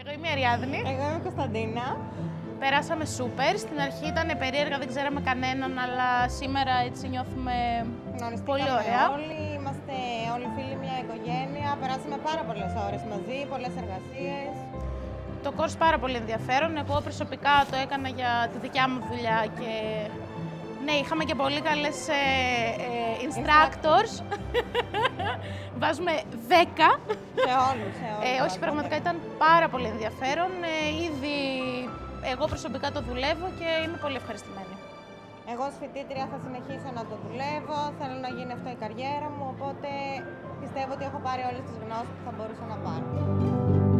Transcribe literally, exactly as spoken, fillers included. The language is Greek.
Εγώ είμαι η Αριάδνη. Εγώ είμαι η Κωνσταντίνα. Περάσαμε σούπερ. Στην αρχή ήταν περίεργα, δεν ξέραμε κανέναν, αλλά σήμερα έτσι νιώθουμε πολύ ωραία. Όλοι είμαστε όλοι φίλοι, μια οικογένεια. Περάσαμε πάρα πολλές ώρες μαζί, πολλές εργασίες. Το course πάρα πολύ ενδιαφέρον. Εγώ προσωπικά το έκανα για τη δικιά μου δουλειά και ναι, είχαμε και πολύ καλές ε, ε, instructors. Βάζουμε δέκα. Σε όλους, σε όλους. Ε, όχι, πραγματικά ήταν πάρα πολύ ενδιαφέρον. Ε, ήδη εγώ προσωπικά το δουλεύω και είμαι πολύ ευχαριστημένη. Εγώ ως φοιτήτρια θα συνεχίσω να το δουλεύω, θέλω να γίνει αυτό η καριέρα μου, οπότε πιστεύω ότι έχω πάρει όλες τις γνώσεις που θα μπορούσα να πάρω.